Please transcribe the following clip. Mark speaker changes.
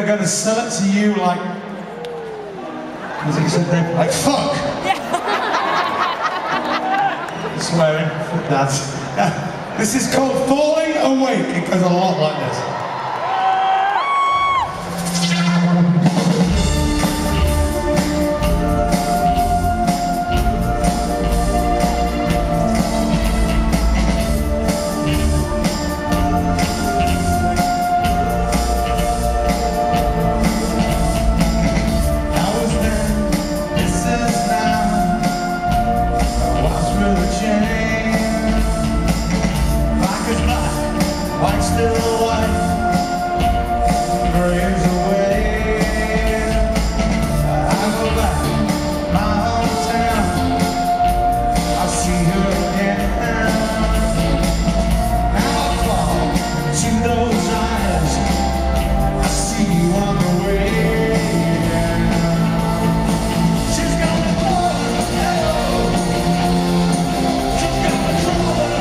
Speaker 1: going to sell it to you like... As he said then, like fuck! Swearing, that's... This is called Falling Awake. It goes a lot like this. White still white, graves away. I go back, my hometown, I see her again. Now I fall to those eyes, I see you on the way. She's got the blood, she's got the trouble,